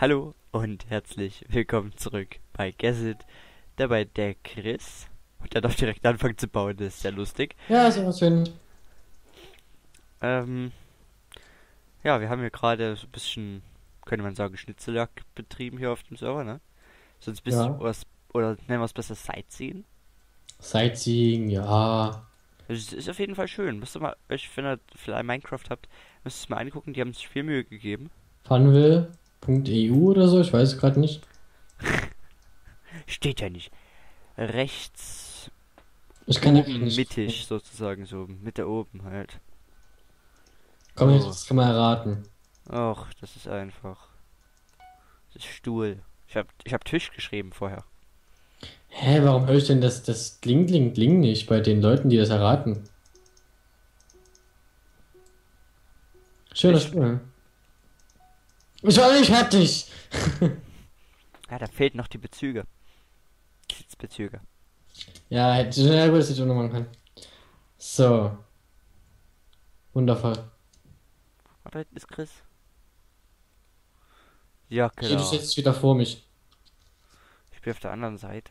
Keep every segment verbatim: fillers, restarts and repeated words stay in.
Hallo und herzlich willkommen zurück bei Guess It. Dabei der Chris. Und der darf direkt anfangen zu bauen, das ist sehr lustig. Ja, sowas schön. Ähm, ja, wir haben hier gerade so ein bisschen, könnte man sagen, Schnitzeljagd betrieben hier auf dem Server, ne? Sonst ein bisschen Ja. was, oder nennen wir es besser Sightseeing. Sightseeing, ja. Es ist auf jeden Fall schön. Müsst ihr mal, euch, wenn ihr vielleicht Minecraft habt, müsst ihr es mal angucken, die haben sich viel Mühe gegeben. Funville Punkt E U oder so, ich weiß gerade nicht. Steht ja nicht. Rechts Ich kann ja oben nicht. mittig sozusagen, so Mitte oben halt. Komm, jetzt So. das kann man erraten. Och, das ist einfach. Das ist Stuhl. Ich hab, ich hab Tisch geschrieben vorher. Hä, warum höre ich denn das, das Kling, Kling, Kling nicht bei den Leuten, die das erraten? Schöner Tisch. Stuhl. Ich war nicht fertig. Ja, da fehlen noch die Bezüge. Sitzbezüge. Ja, hätte ja, gut, dass ich auch noch machen kann. So, wundervoll. Ah, da hinten ist Chris. Ja, Okay, du klar. setzt wieder vor mich. Ich bin auf der anderen Seite.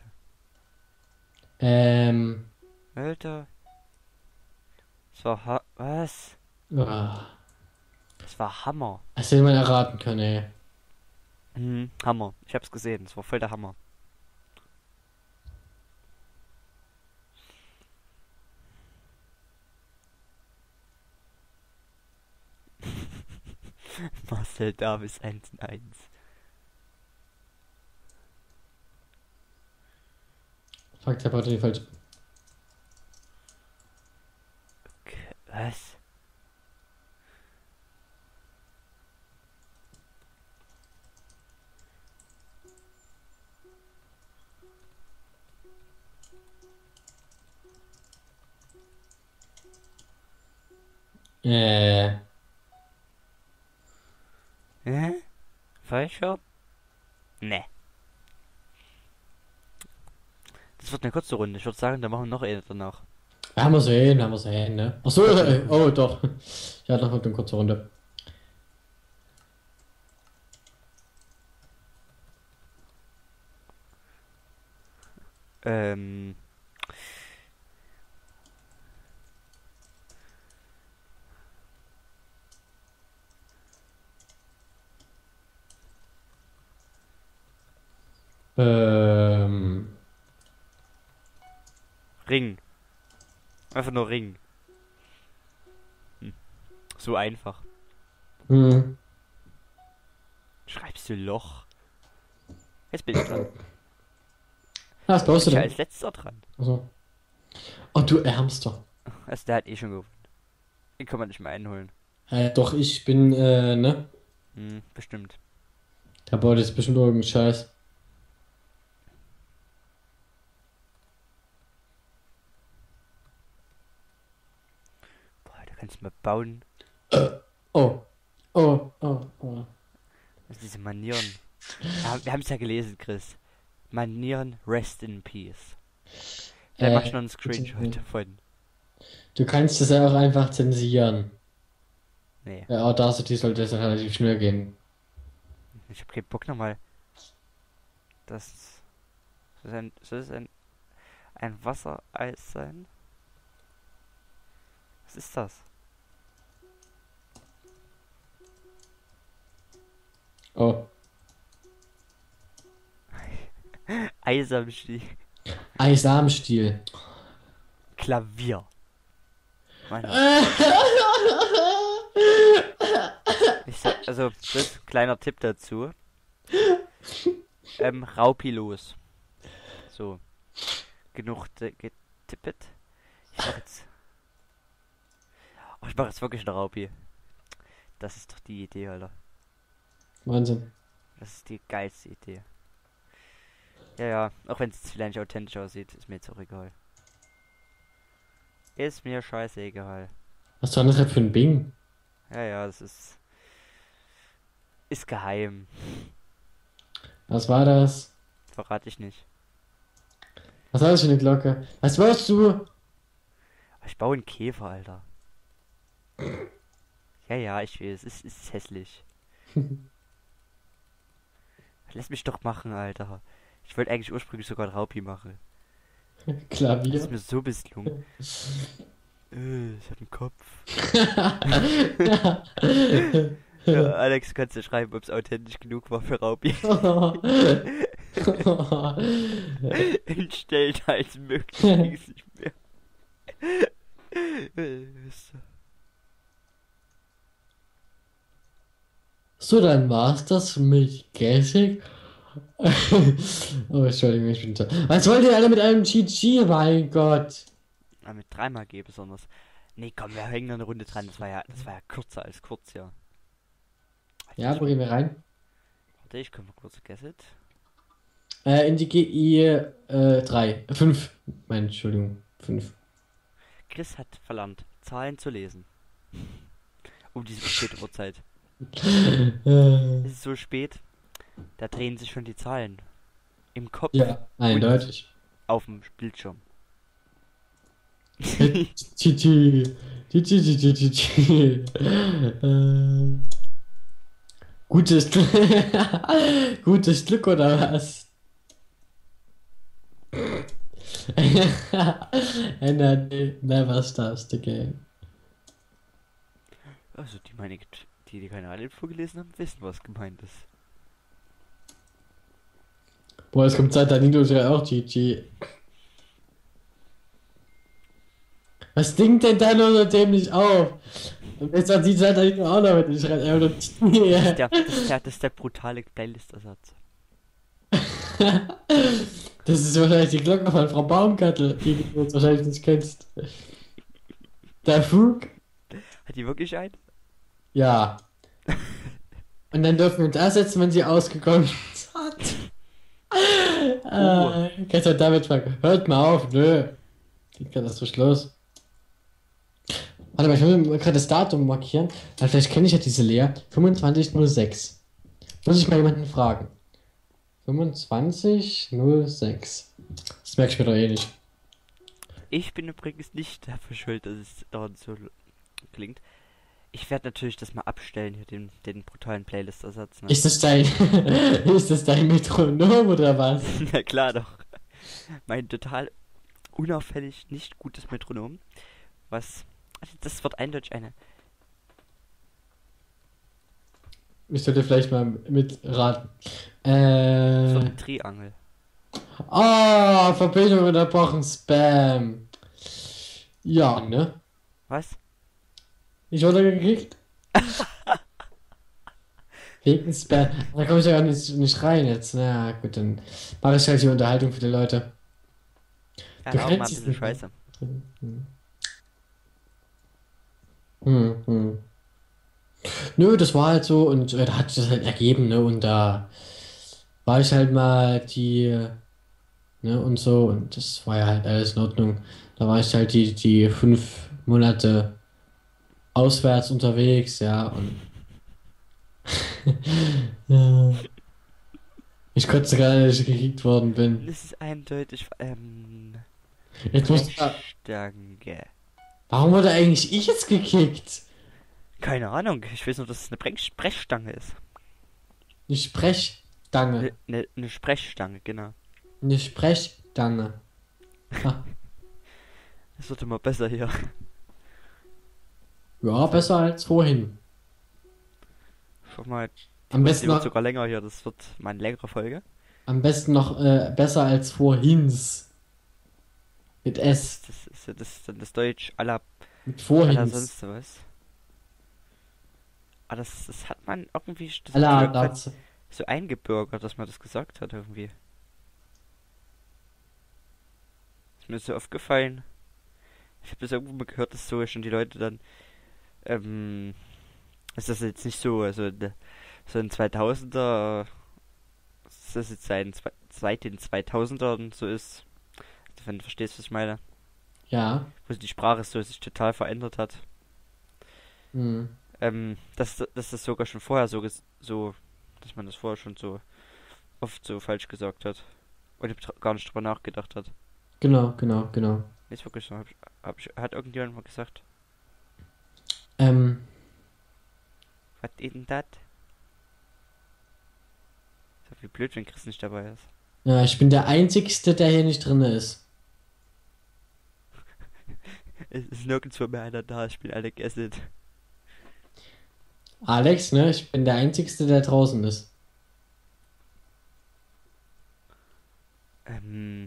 Ähm, Alter. Das war ha was? ah, Das war Hammer. das hätte man erraten können, ey. Mhm, Hammer. Ich hab's gesehen. Das war voll der Hammer. Marcel Davis eins eins. Fuck, der Part die falsch. Okay, was? Äh, Hä? Falscher? Ne. Das wird eine kurze Runde. Ich würde sagen, da machen wir noch eine danach. haben wir sehen, haben wir sehen, ne? Ach so, Okay. äh, oh doch. Ja, noch eine kurze Runde. Ähm. Ähm, Ring. Einfach nur Ring. Hm. So einfach. hm. Schreibst du Loch? Jetzt bin ich dran. Was Jetzt bin baust du ich ja denn? als letzter dran. Also. Oh, du Ärmster. Also der hat eh schon gewonnen. Den kann man nicht mehr einholen. Äh, doch, ich bin, äh, ne? Hm, bestimmt. Der baut jetzt bestimmt irgendeinen Scheiß. Boah, da kannst du mal bauen. Oh, oh, oh, oh. Also diese Manieren. Ja, wir haben es ja gelesen, Chris. Manieren, rest in peace. Vielleicht machst Äh, du noch einen Screenshot davon. du kannst es ja auch einfach zensieren. Nee, Ja, Audacity sollte es relativ schnell gehen. ich hab keinen Bock nochmal. Das. Soll es ein, soll es ein, ein Wassereis sein? Was ist das? Oh. Eis am Stiel. Eis am Stiel. Klavier. Mann. Ich sag, also, das kleiner Tipp dazu. Ähm, Raupilos. So. Genug getippet. Ich mach jetzt. Oh, ich mach jetzt wirklich eine Raupi. Das ist doch die Idee, Alter. Wahnsinn. Das ist die geilste Idee. Ja, ja. Auch wenn es jetzt vielleicht nicht authentisch aussieht, ist mir jetzt auch egal. Ist mir scheißegal. Was ist das für ein Bing? Ja, ja, das ist. Ist geheim. Was war das? Verrate ich nicht. Was war das für eine Glocke? Was warst du? Ich baue einen Käfer, Alter. Ja, ja, ich will. Es ist, es ist hässlich. Lass mich doch machen, Alter. Ich wollte eigentlich ursprünglich sogar ein Raupi machen. Das ist Klavier. mir so misslungen. Äh, ich hab einen Kopf. Ja, Alex, kannst du schreiben, ob es authentisch genug war für Raupi. Entstellt als möglich ging es nicht mehr. Äh, so. So, dann war's das mit Gelsig. Oh, Entschuldigung, ich bin so. Was wollt ihr alle mit einem G G? Mein Gott. Ah, mit dreimal G besonders. Nee, komm, wir hängen noch eine Runde dran. Das war ja, das war ja kürzer als kurz, ja. Ja, wo gehen wir rein? Warte, ich komme mal kurz Gasset. Äh, in die G I äh, drei. fünf. Meine Entschuldigung. fünf. Chris hat verlernt, Zahlen zu lesen. Um diese späte Uhrzeit. Äh, Es ist so spät, da drehen sich schon die Zahlen. Im Kopf ja, eindeutig. auf dem Bildschirm. G G. G G, G G, G G. Äh, Gutes Glück. Gutes Glück oder was? And I never starts the game. Also die meine, die die Kanalinfo gelesen haben, wissen, was gemeint ist. Boah, es kommt Zeit, Danilo schreibt auch G G. Was dingt denn da nur so dämlich auf? Und jetzt hat die Zeit Danilo auch noch mit. Ich schreibe einfach nur Das ist G. der, das ist der, das ist der brutale Playlist-Ersatz. Das ist wahrscheinlich die Glocke von Frau Baumgartel, die du jetzt wahrscheinlich nicht kennst. Der Fug? Hat die wirklich einen? Ja. Und dann dürfen wir uns ersetzen, wenn sie ausgekommen hat. Oh. Äh, kannst du damit fragen? Hört mal auf, nö. Geht gerade so Schluss. Warte mal, ich will mir gerade das Datum markieren, weil vielleicht kenne ich ja diese Lea. fünfundzwanzig null sechs. Muss ich mal jemanden fragen. fünfundzwanzig null sechs. Das merke ich mir doch eh nicht. Ich bin übrigens nicht dafür schuld, dass es dauernd so klingt. Ich werde natürlich das mal abstellen hier, den, den brutalen Playlist-Ersatz. Ne? Ist das dein, ist das dein Metronom oder was? Na klar doch. Mein total unauffällig nicht gutes Metronom. Was. Also das wird eindeutig eine. Ich sollte vielleicht mal mitraten. Das wird Äh. ein Triangel. Ah, Verbindung unterbrochen, Spam. Ja, ne? Was? Ich wurde gekickt. Wegen Spam. Da komme ich ja gar nicht, nicht rein jetzt. Na gut, dann mache ich halt die Unterhaltung für die Leute. Ja, Du auch mal ein kennst bisschen diesen- scheiße. Hm. Hm, hm. Nö, das war halt so und äh, da hat sich das halt ergeben, ne? Und da war ich halt mal die, ne, und so und das war ja halt alles in Ordnung. Da war ich halt die, die fünf Monate auswärts unterwegs, ja, und ja. Ich konnte gar nicht gekickt worden bin. Das ist eindeutig. Ähm. Jetzt musst du, Brechstange. warum wurde eigentlich ich jetzt gekickt? Keine Ahnung. Ich weiß nur, dass es eine Brech Brechstange ist. Eine Sprechstange. Eine ne, ne Sprechstange, genau. Eine Sprechstange. Ha. Das wird immer besser hier. Ja, besser als vorhin. Schau mal. Am Die besten wird noch, sogar länger hier. Das wird mal eine längere Folge. am besten noch äh, besser als vorhins. Mit S. Das ist ja das, dann das Deutsch aller, Mit aller vorhins. sonst was. Aber das, das hat man irgendwie das Aller hat irgendwann Arzt. so eingebürgert, dass man das gesagt hat irgendwie. Ist mir so aufgefallen. Ich habe das irgendwo mal gehört, dass so schon die Leute dann, ähm, ist das jetzt nicht so, also ne, so ein zweitausender, ist das jetzt ein zwei- seit den zweitausendern so ist, wenn du verstehst, was ich meine, Ja. wo die Sprache so sich total verändert hat, Hm. ähm, dass, dass das sogar schon vorher so, ges- so, dass man das vorher schon so oft so falsch gesagt hat und gar nicht drüber nachgedacht hat. Genau, genau, genau. Ist wirklich so, hab ich, hab ich, hat irgendjemand mal gesagt, Ähm, was ist denn das? Wie blöd, wenn Chris nicht dabei ist. Ja, ich bin der Einzigste, der hier nicht drin ist. Es ist nirgendwo mehr einer da, ich bin alle gegessen. Alex, ne? Ich bin der Einzigste, der draußen ist. Ähm,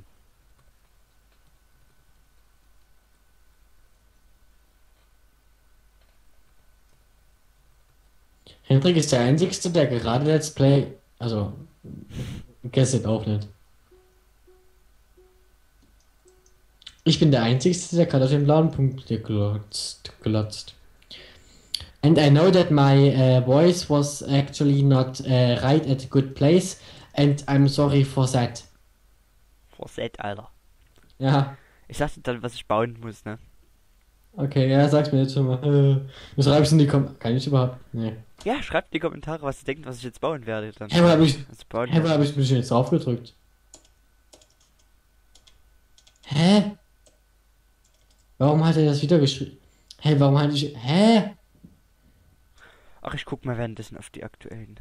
Hendrik ist der Einzigste, der gerade Let's Play. Also, Guessit auch nicht. Ich bin der Einzigste, der gerade auf den blauen Punkt glotzt. glotzt. And I know that my uh, voice was actually not uh, right at a good place, and I'm sorry for that. Vorset, Alter. Ja, Ich sagte dann, was ich bauen muss, ne? okay, ja, sag's mir jetzt schon mal. Äh, was schreibst du in die Kom Kann ich überhaupt? Nee. Ja, schreibt in die Kommentare, was ihr denkt, was ich jetzt bauen werde dann. Hey, wo hab ich, Also bauen hey, wo werde. hab ich mich jetzt drauf gedrückt? Hä? Warum hat er das wieder geschrieben? Hä, warum hatte ich. Hä? Ach, ich guck mal währenddessen auf die aktuellen.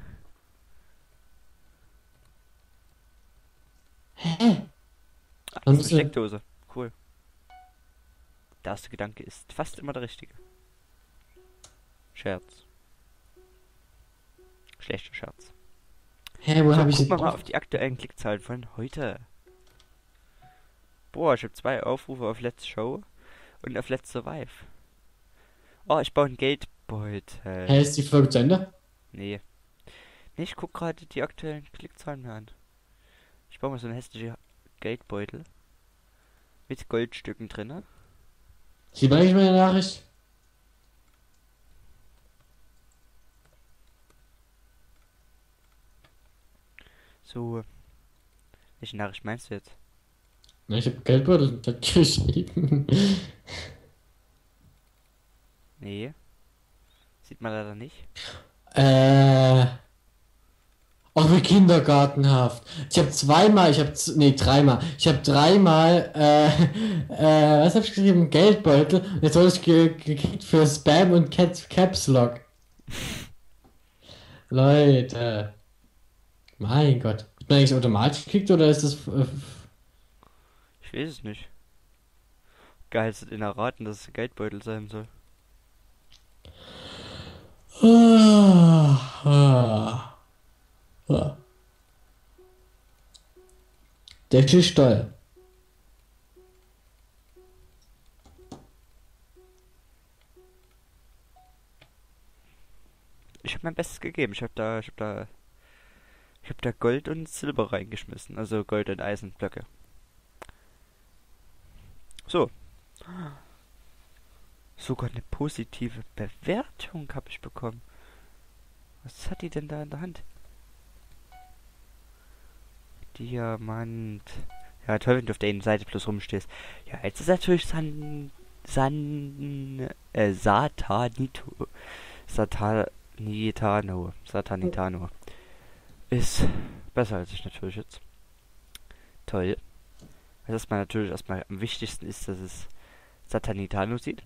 Hä? Ah, Dann das ist bist eine du- Steckdose. Cool. Der erste Gedanke ist fast immer der richtige. Scherz. Schlechter Scherz. Hä, wo So, hab ich gucken wir jetzt mal drauf? auf die aktuellen Klickzahlen von heute. Boah, ich habe zwei Aufrufe auf Let's Show und auf Let's Survive. Oh, ich baue einen Geldbeutel. Hä, ist die Folge zu Ende? Nee. Nee, ich guck gerade die aktuellen Klickzahlen mir an. Ich baue mal so einen hässlichen Geldbeutel. Mit Goldstücken drinne. Sieht man nicht meine Nachricht? So. Welche Nachricht meinst du jetzt? Na, ich hab Geldbeutel geschrieben. Nee. Sieht man leider nicht. Äh. Oh, wie kindergartenhaft. Ich habe zweimal, ich habe, nee, dreimal. Ich habe dreimal, äh, äh, was habe ich geschrieben? Geldbeutel. Und jetzt wurde ich ge gekriegt für Spam und Caps, Caps Lock. Leute. Mein Gott. Wird man eigentlich automatisch gekickt oder ist das. Äh, Ich weiß es nicht. Geil, es in erraten, dass es ein Geldbeutel sein soll. ah, ah, ah. Der Tisch toll. Ich habe mein Bestes gegeben. Ich habe da, ich habe da, ich habe da Gold und Silber reingeschmissen. Also Gold und Eisenblöcke. So. Sogar eine positive Bewertung habe ich bekommen. Was hat die denn da in der Hand? Diamant. Ja, toll, wenn du auf der einen Seite bloß rumstehst. Ja, jetzt ist natürlich San... San... Äh, Satanito. Satanitano. Satanitano. Ist besser als ich natürlich jetzt. Toll. Was erstmal natürlich erstmal am wichtigsten ist, dass es Satanitano sieht.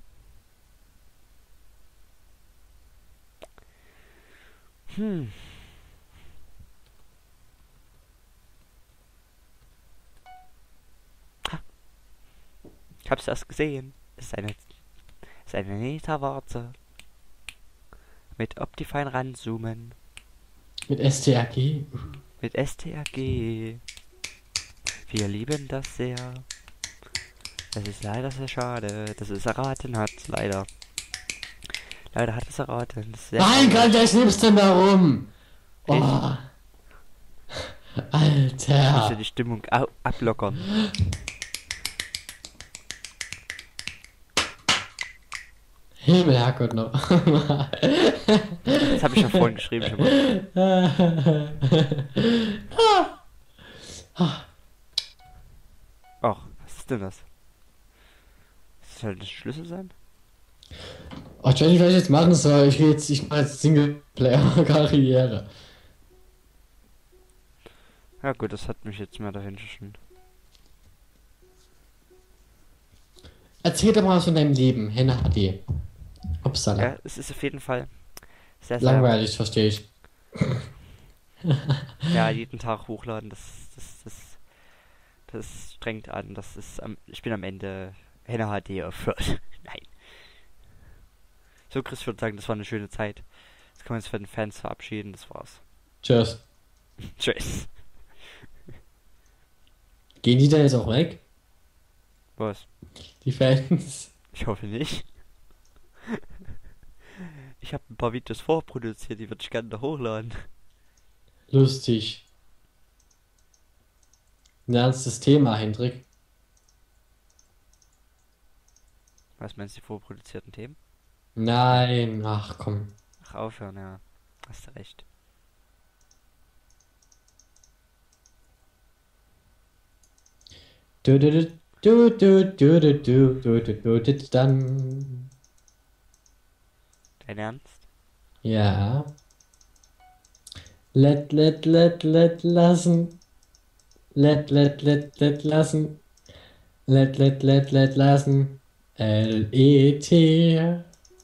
Hm. Ich hab's erst gesehen. Es ist eine, es ist eine Neta-Warze. Mit Optifine ranzoomen. Mit S T R G. Mit S T R G. Wir lieben das sehr. Es ist leider sehr schade, dass es erraten hat. Leider. Leider hat es erraten. Das ist sehr Mein traurig. Gott, was nimmst du denn da rum? Ich? Oh. Ich Alter. musste die Stimmung au- ablockern. Himmel, Herrgott noch. Das habe ich ja vorhin geschrieben schon mal. Ach, was ist denn das? Das soll das Schlüssel sein? Oh, ich weiß nicht, was ich jetzt machen soll. Ich will jetzt, ich mache jetzt Singleplayer-Karriere. Ja gut, das hat mich jetzt mehr dahinter schon. Erzähl doch mal was von deinem Leben, Henne H D. Upsala. Ja, es ist auf jeden Fall sehr, sehr Langweilig, verstehe ich. Ja, jeden Tag hochladen, das, das, das, das strengt an. Das ist am, ich bin am Ende Henne H D aufhört. Nein. So, Chris, ich würde sagen, das war eine schöne Zeit. Jetzt können wir uns von den Fans verabschieden. Das war's. Tschüss. Tschüss. Gehen die da jetzt auch weg? Was? Die Fans? Ich hoffe nicht. Ich habe ein paar Videos vorproduziert, die würde ich gerne noch hochladen. Lustig. Ein ernstes Thema, Hendrik. Was meinst du, die vorproduzierten Themen? Nein, ach komm. Ach, aufhören, ja. Hast du recht. Du, du, du, du, du, du, du, du, du, du, du, du, dann. Dein Ernst? Ja. Let, let, let, let lassen. Let, let, let, let lassen. Let, let, let, let lassen. L E T.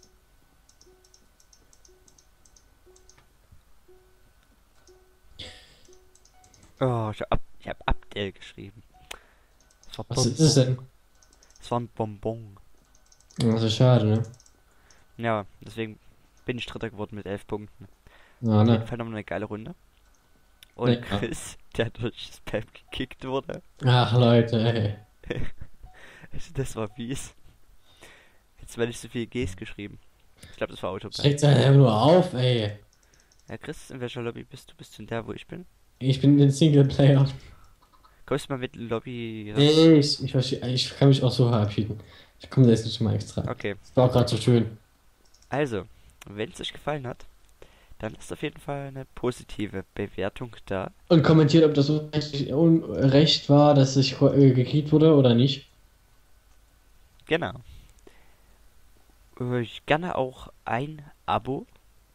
Oh, ich hab, ich hab Abdel geschrieben. Das war Was ist es Bonbon. denn? Das war ein Bonbon. Das ist schade, ne? Ja, deswegen bin ich Dritter geworden mit elf Punkten. Ja, Auf jeden ne? Fall nochmal eine geile Runde. Und Ja. Chris, der durch Spam gekickt wurde. Ach, Leute, ey. Also das war fies. Jetzt werde ich so viele Gs geschrieben. Ich glaube, das war Autobahn. Schreckt einfach nur auf, ey. Ja, Chris, in welcher Lobby bist du? Bist du in der, wo ich bin? Ich bin ein Singleplayer. Kommst du mal mit in die Lobby? Das... Nee, ich, ich, versteh- ich kann mich auch so verabschieden. Ich komme da jetzt nicht mal extra. Okay. Das war auch gerade so schön. Also, wenn es euch gefallen hat, dann ist auf jeden Fall eine positive Bewertung da. Und kommentiert, ob das Unrecht, Unrecht war, dass ich äh, gekriegt wurde oder nicht. Genau. Äh, gerne auch ein Abo.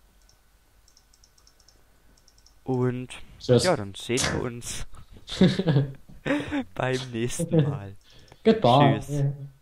Und Tschüss. ja, dann sehen wir uns beim nächsten Mal. Goodbye. Tschüss.